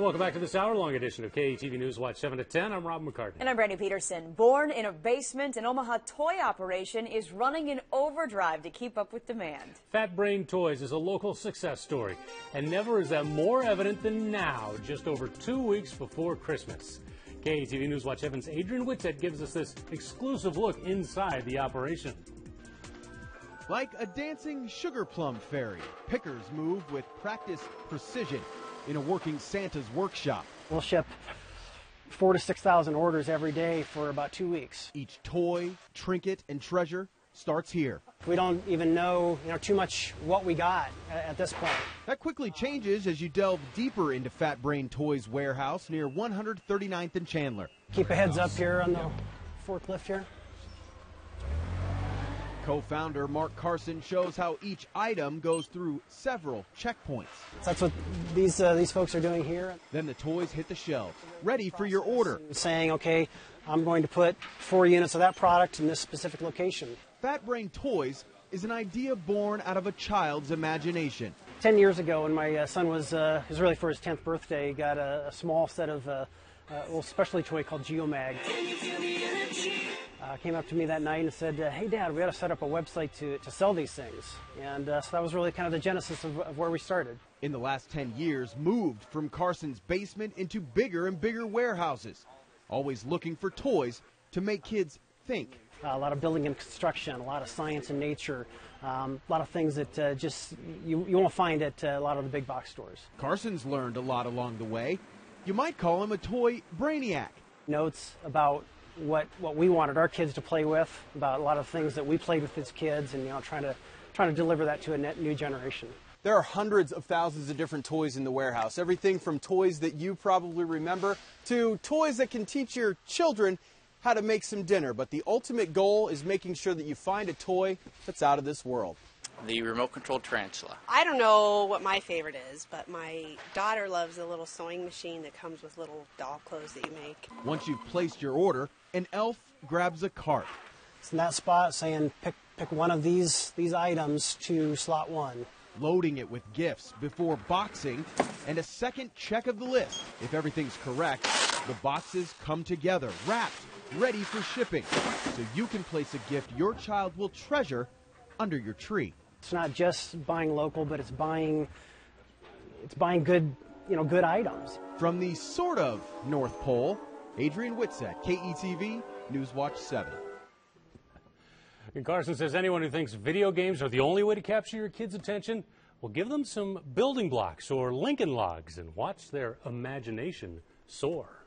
And welcome back to this hour-long edition of KETV News Watch 7 to 10. I'm Rob McCartney. And I'm Brandy Peterson. Born in a basement, an Omaha toy operation is running in overdrive to keep up with demand. Fat Brain Toys is a local success story, and never is that more evident than now, just over 2 weeks before Christmas. KETV News Watch 7's Adrian Whitsett gives us this exclusive look inside the operation. Like a dancing sugar plum fairy, pickers move with practiced precision in a working Santa's workshop. We'll ship 4,000 to 6,000 orders every day for about 2 weeks. Each toy, trinket, and treasure starts here. We don't even know, too much what we got at this point. That quickly changes as you delve deeper into Fat Brain Toys warehouse near 139th and Chandler. Keep a heads up here on the forklift here. Co-founder Mark Carson shows how each item goes through several checkpoints. That's what these folks are doing here. Then the toys hit the shelves, ready for your order. Saying, okay, I'm going to put 4 units of that product in this specific location. Fat Brain Toys is an idea born out of a child's imagination. 10 years ago, when my son was really for his 10th birthday, he got a small set of a little specialty toy called Geomag. Came up to me that night and said, hey, Dad, we got to set up a website to sell these things. And so that was really kind of the genesis of where we started. In the last 10 years, moved from Carson's basement into bigger and bigger warehouses, always looking for toys to make kids think. A lot of building and construction, a lot of science and nature, a lot of things that just you won't find at a lot of the big box stores. Carson's learned a lot along the way. You might call him a toy brainiac. Notes about what we wanted our kids to play with, about a lot of things that we played with as kids, and trying to deliver that to a new generation. There are hundreds of thousands of different toys in the warehouse. Everything from toys that you probably remember to toys that can teach your children how to make some dinner. But the ultimate goal is making sure that you find a toy that's out of this world. The remote-controlled tarantula. I don't know what my favorite is, but my daughter loves a little sewing machine that comes with little doll clothes that you make. Once you've placed your order, an elf grabs a cart. It's in that spot saying pick one of these items to slot 1. Loading it with gifts before boxing and a second check of the list. If everything's correct, the boxes come together, wrapped, ready for shipping, so you can place a gift your child will treasure under your tree. It's not just buying local, but it's buying good, good items. From the sort of North Pole, Adrian Whitsett, KETV News Watch 7. And Carson says anyone who thinks video games are the only way to capture your kids' attention, will give them some building blocks or Lincoln logs and watch their imagination soar.